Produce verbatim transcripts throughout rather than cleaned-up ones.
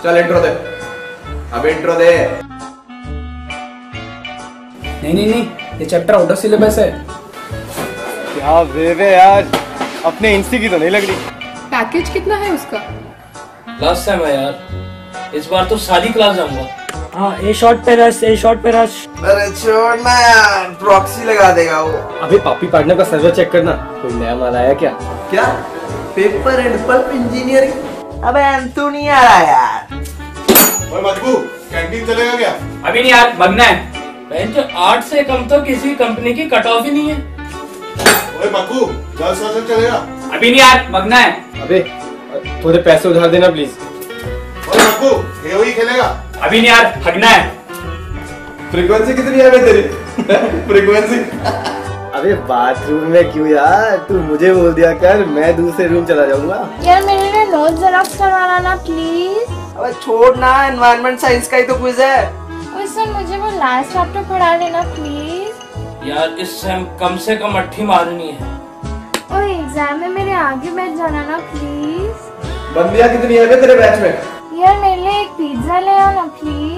चल इंट्रो दे, अब इंट्रो दे। नहीं नहीं नहीं, ये चैप्टर आउट ऑफ सिलेबस है। क्या वे यार, अपने इंस्टी की तो नहीं लग रही। पैकेज कितना है उसका? लास्ट टाइम है यार, इस बार तो सारी क्लास जाऊंगा। हाँ, ए शॉट पे रश, ए शॉट पे रश। अरे छोड़ ना यार, प्रॉक्सी लगा देगा वो। अबे पापी पार्टनर का सर्वर चेक करना, कोई नया माल आया क्या? क्या? Paper and pulp engineering? अबे अंतु नहीं आ रहा यार। ओए मधु, कैंटीन चलेगा क्या? अभी नहीं यार, भगना है। बहन जो आठ से कम तो किसी कंपनी की कट ऑफ ही नहीं है। ओए मधु, गर्ल्स हॉस्टल चलेगा? अभी नहीं यार, भगना है। अबे थोड़े पैसे उधार देना प्लीज। ओए मधु, एओई खेलेगा? अभी नहीं यार, भगना है। फ्रीक्वेंसी कितनी है बे तेरी? फ्रीक्वेंसी? अबे बाथरूम में क्यों यार, तू मुझे बोल दिया कर, मैं दूसरे रूम चला जाऊंगा। यार मेरे लिए नोट जेरॉक्स करवाना ना प्लीज। अबे छोड़ ना, एनवायरनमेंट साइंस का ही तो क्विज है। ओए सर, मुझे वो लास्ट चैप्टर पढ़ा देना प्लीज। यार इस सेम कम से कम अट्ठी मारनी है। ओए एग्जाम में मेरे आगे बैठ जाना ना प्लीज। बंदियां कितनी है बे तेरे बैच में? यार मेरे लिए एक पिज्जा ले आओ ना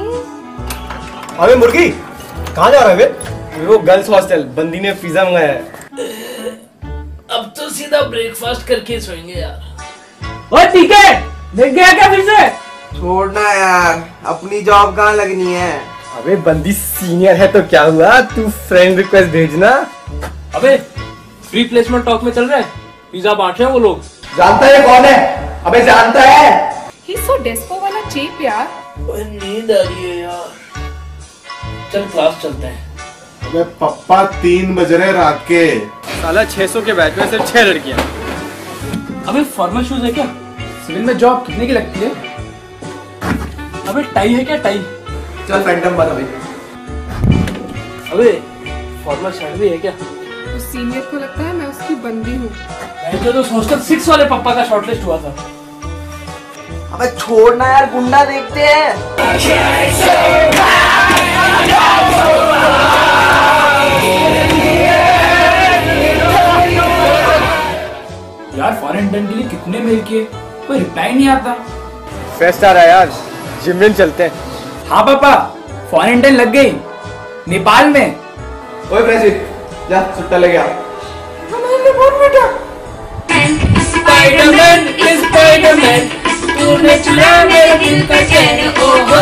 प्लीज। अबे मुर्गी, कहाँ जा रहा है बे? वो गर्ल्स हॉस्टल, बंदी ने पिज्जा मंगाया है। अब तो सीधा ब्रेकफास्ट करके सोएंगे यार। ओए ठीक है, देख गया क्या फिर से? छोड़ना यार, अपनी जॉब कहाँ लगनी है? अबे बंदी सीनियर है तो क्या हुआ, तू फ्रेंड रिक्वेस्ट भेजना। अबे फ्री प्लेसमेंट टॉक में चल रहा है, पिज्जा बांट रहे हैं वो लोग। जानता है कौन है? अबे जानता है? He's so despo वाला चीप यार। ओए नींद आ रही है यार, चल क्लास चलते हैं। अबे पप्पा, तीन बज रहे रात के। साला छह सौ के बैच में सिर्फ छह लड़कियां। अबे फॉर्मल शूज है क्या? सिविल में जॉब कितने की लगती है? अबे टाई है क्या, टाई? चल फैंटम बन अभी। अबे फॉर्मल शर्ट भी है क्या? उस सीनियर को लगता है मैं उसकी बंदी हूँ। मैं तो हॉस्टल सिक्स वाले पप्पा का शॉर्टलिस्ट हुआ था। अबे छोड़ना यार, गुंडा देखते हैं। यार फॉरेन इंटर्न के लिए कितने मेल किए, कोई रिप्लाई नहीं आता। फेस्ट आ रहा है यार, जिम में चलते हैं। हाँ पापा, फॉरेन इंटर्न लग गई नेपाल में। ओए ब्रेजिल, जा सुट्टा ले गया। स्पाइडरमैन, स्पाइडरमैन, तूने चुरा मेरे दिल का चैन, ओहो।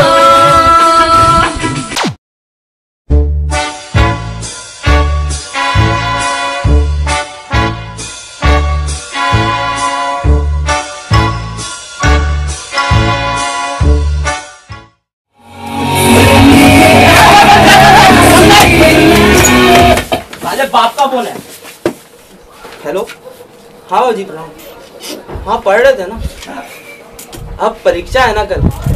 साले बाप का बोल है। हेलो, हाँ जी प्रणाम। हाँ पढ़ रहे थे ना, अब परीक्षा है ना कल।